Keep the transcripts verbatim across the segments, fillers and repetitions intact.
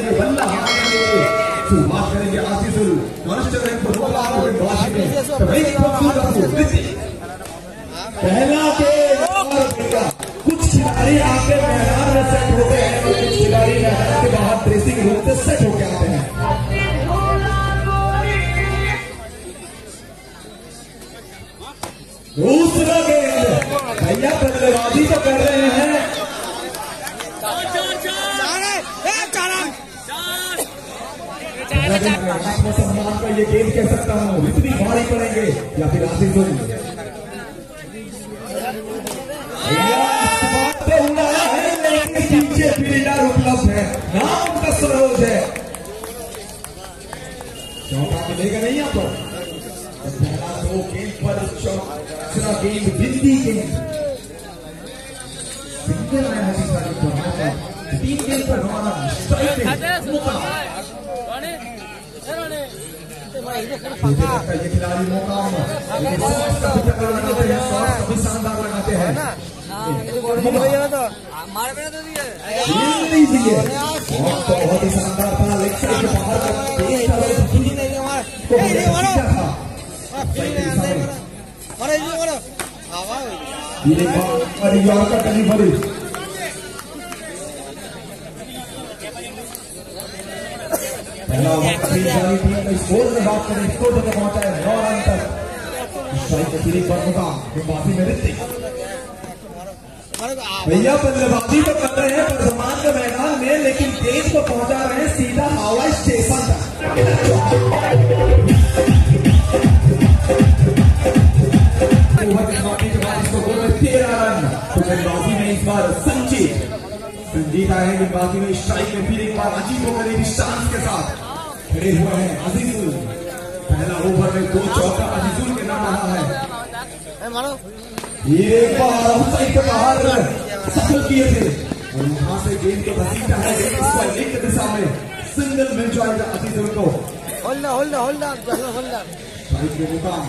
करेंगे बल्ला हारेंगे, शुरुआत करेंगे आसिफुल पहला के कुछ खिलाड़ी आके मैदान में सेट होते हैं और कुछ खिलाड़ी मैदान के बाहर ड्रेसिंग रूम से सेट होके आते हैं। दूसरा गेंद भैया बल्लेबाजी तो कर रहे हैं, सम्मान का ये गेंद कह सकता हूँ, इतनी भारी पड़ेंगे या फिर आसिफुल उड़ाया है लेकिन पीछे फील्डर उपलब्ध है, नाम उनका सरोज है, चौका मिलेगा नहीं यहाँ पर। पहला दो गेंद पर दूसरा गेंद बिंदी गेंद सिंगल में है, तीन गेंद पर हमारा ये खिलाड़ी मौका कभी शानदार लगाते हैं, बहुत ही शानदार था, लेग साइड के बाहर का डिलीवरी पहला स्कोर में बात करें, स्कोर तक पहुंचा है नौ रन तक, में ऋतिक भैया बल्लेबाजी तो कर रहे हैं वर्धमान के मैदान में, लेकिन गेंद को पहुंचा रहे हैं सीधा हवाई स्टेशन तक। तेरह रन तो गेंदबाजी में इस बार संजीत संजीत आए हैं गेंदबाजी में, स्ट्राइक में फिर एक बार अजीब होकर चांस के साथ खड़े हुए हैं अजीजुल। पहला ओवर में दो चौका अजीजुल के नाम रहा है, एक बार आउटसाइड के बाहर सफल किए थे और वहां से गेंद को घसीटा है एक दिशा में, सिंगल मिल जाएगा अजीजुल को। होल्ड होल्ड होल्ड होल्ड के मुकाम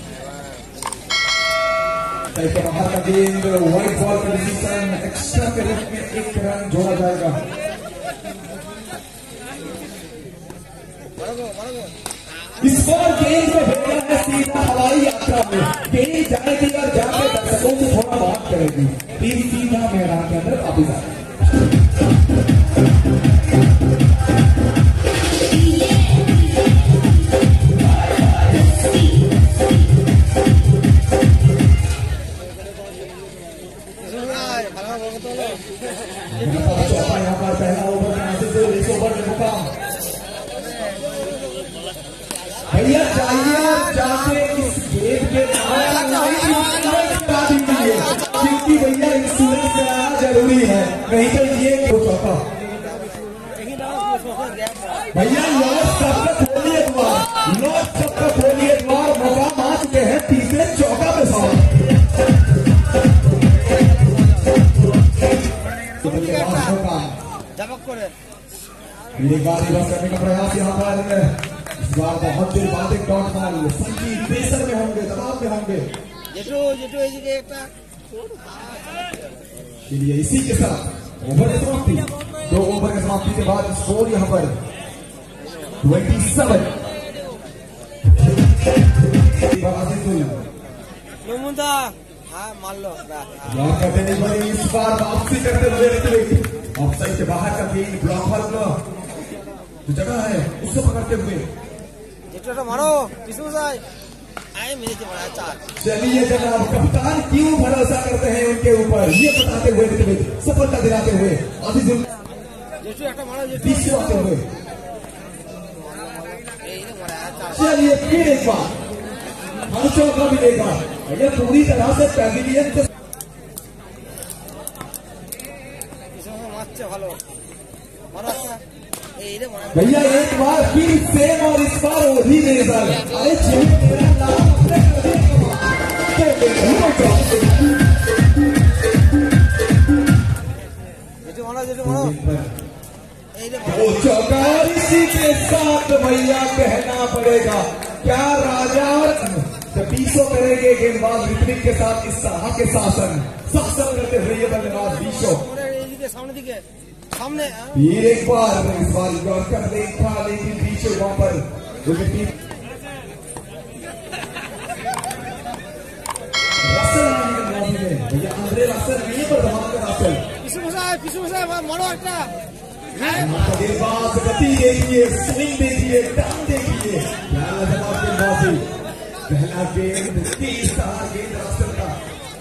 के बाहर का गेंद व्हाइट बॉल का डिसीजन, एक्स्ट्रा के रूप में एक रन जोड़ा जाएगा। इस बार गेंद को भेजना है सीधा हवाई यात्रा में, गेंद जाएगी और जाके दर्शकों से थोड़ा बात करेगी, फिर सीधा मैदान के अंदर वापस आएगी। यहाँ पर पहला ओवर में इस ओवर में मुकाम भैया चाहिए जाके इस गेम के क्योंकि भैया इंश्योरेंस कराना जरूरी है, नहीं तो ये चौका भैया लॉस सबका खोलिए द्वार, लॉस सबका खोलिए द्वार, मुकाम आ चुके हैं तीसरे चौका पे सवाल। करने का प्रयास यहाँ पर, इस बार बहुत देर बाद एक डॉट बॉल, संजीत प्रेशर में होंगे, दबाव में होंगे, इसी के साथ ओवर की समाप्ति, दो ओवर की समाप्ति के बाद स्कोर यहाँ पर सत्ताईस। हाँ मान लो इस बार वापसी करते हुए ऑफसाइड के बाहर का गेंद ब्लॉक बॉल का जो जगह है उसको पकड़ते हुए मारो। चलिए जनाब, कप्तान क्यों भरोसा करते हैं उनके ऊपर, ये बताते हुए सफलता दिलाते हुए आते हुए चलिए फिर एक बार हर चौका मिलेगा, ये पूरी तरह से पैविलियन से भैया एक बार फिर सेम और इस बार वही नजर, अरे चौका और इसी के साथ भैया कहना पड़ेगा क्या राजा बीसो करेंगे गेंदबाज ऋत्विक के साथ इस तरह के शासन शासन करते हुए ये बल्लेबाज बीसो सामने फिर एक बार इस बार यॉर्कर देखा, लेकिन पीछे वहां पर विकेट रसल भैया अंद्रे रसल नहीं पर धमाका रसल पिछू बसा पिछू बसा मारो একটা गेंदबाज गति देखिए, स्विंग देखिए, टर्न देखिए, पहला जवाब गेंदबाजी, पहला गेंद तीस गेंद रसल का,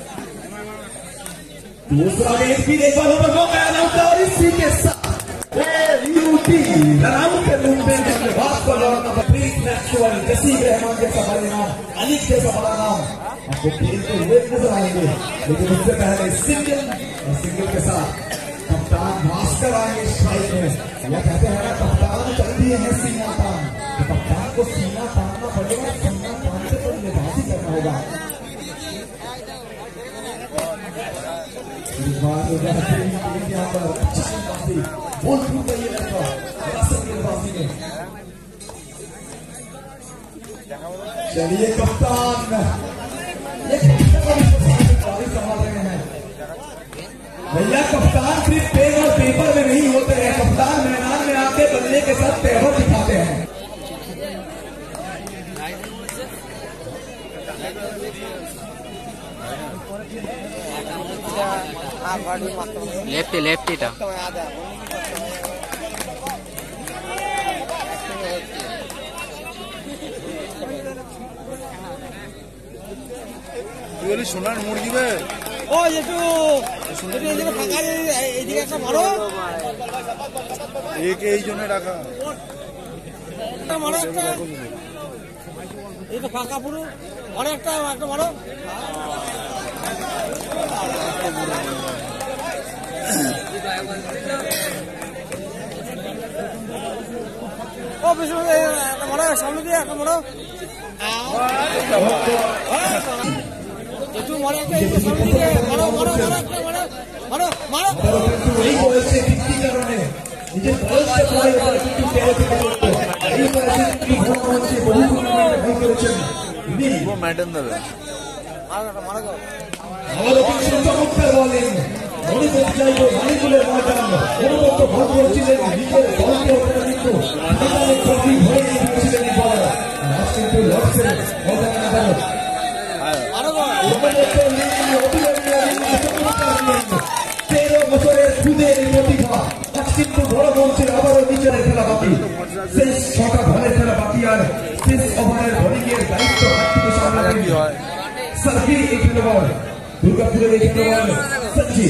दूसरा गेंद भी एक बार ऊपर मौका आउट और इसी के साथ यूटी रन के मूवमेंट के बाद को लौटना प्रीत मैक्सवेल, जसीम रहमान जैसा बड़ा नाम, अली जैसा बड़ा नाम आपको खेलते हुए नजर आएंगे, लेकिन उससे पहले सिंगल और सिंगल के साथ कप्तान भास्कर आएंगे स्ट्राइक में। यह कहते हैं कप्तान चल दिए हैं सीना तान, तो कप्तान को सीना तानना पड़ेगा, सीना तान से बल्लेबाजी करना होगा। यहाँ पर अच्छा गेंदबाजी, बोल थ्रू का ये लड़का रसल गेंदबाजी में। चलिए कप्तान ये संभाल रहे हैं भैया, कप्तान सिर्फ पेन और पेपर में नहीं होते हैं, कप्तान मैदान में आके बल्ले के साथ तेवर दिखाते हैं। लेफ्टी लेफ्टी था সোনার মুরগি বে ও যেটু এদিকে ফাঁকা এদিকে একটা মারো একে এই জন্য রাখা মারো একটা এই তো ফাঁকা পুরো মারো একটা একটা মারো ও বেশি একটা মারো সামনে দিয়ে একটা মারো একটু মারো একটা সামনে দিয়ে মারো মারো মারো একটা মারো মারো মারো এই বয়সে ভিত্তি কারণে নিজের বয়সকে পড়ে ওপরে কিন্তু তেরো থেকে চোদ্দ এই বয়সে কি ঘটনা হচ্ছে বহু টুর্নামেন্টে ভয় করেছেন ও ম্যাডাম দেবে মারো মারো আমাদের কিছু চমৎকার বলেন মণিপুর চাইব মানিকুলের ময়দান অনুভব ভর করেছিলেন নিজের দলকে ওখানে কিন্তু ফাইনালে ট্রফি হয়ে গিয়েছিলেন এই বলার আজ কিন্তু লড়ছেন ময়দানে আদালত তেরো বছরের খুদের প্রতিভা আজ কিন্তু বড় মঞ্চের আবারও নিজের খেলা বাকি, শেষ ছটা বলের খেলা বাকি আর শেষ ওভারের বোলিংয়ের দায়িত্ব হাত থেকে সামলাবেন সার্ভিস এই খেলোয়াড় দুর্গাপুরের এই খেলোয়াড় সঞ্জিত।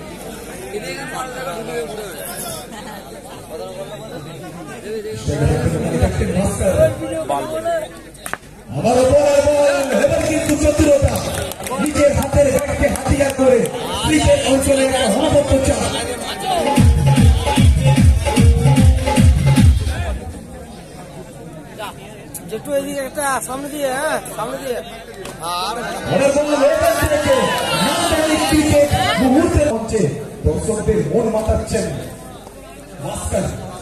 আবার বলার বল এবার কিন্তু চতুরতা নিজের হাতের ব্যাটকে হাতিয়ার করে ক্রিকেট অঞ্চলে একটা হনবত্ত চাপ যেটু এদিকে একটা সামনে দিয়ে হ্যাঁ সামনে দিয়ে আর ক্রিকেট মুহূর্তের মঞ্চে দর্শকদের মন মাতাচ্ছেন ভাস্কর।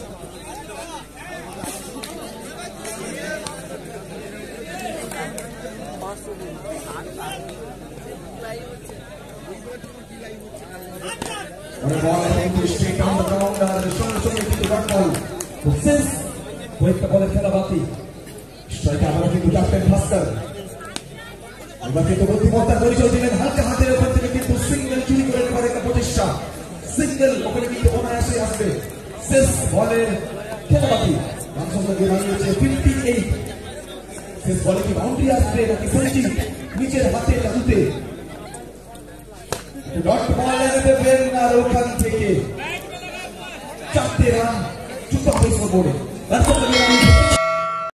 straight down the ground আর সঙ্গে সঙ্গে কিন্তু রান বল শেষ কয়েকটা বলের খেলা বাকি, স্ট্রাইকে আবার কিন্তু ক্যাপ্টেন ভাস্কর এবার কিন্তু বুদ্ধিমত্তার পরিচয় দিলেন, হালকা হাতের ওপর থেকে কিন্তু সিঙ্গেল চুরি করে নেবার একটা প্রচেষ্টা, সিঙ্গেল ওখানে কিন্তু অনায়াসে আসবে। শেষ বলের খেলা বাকি রান সংখ্যা দাঁড়িয়েছে ফিফটি এইট, শেষ বলে কি বাউন্ডারি আসবে নাকি সেঞ্চুরি নিচের হাতে তালুতে ডট বল এনে দেবেন আর ওখান থেকে চারটে রান চুপা হয়েছে বোর্ডে।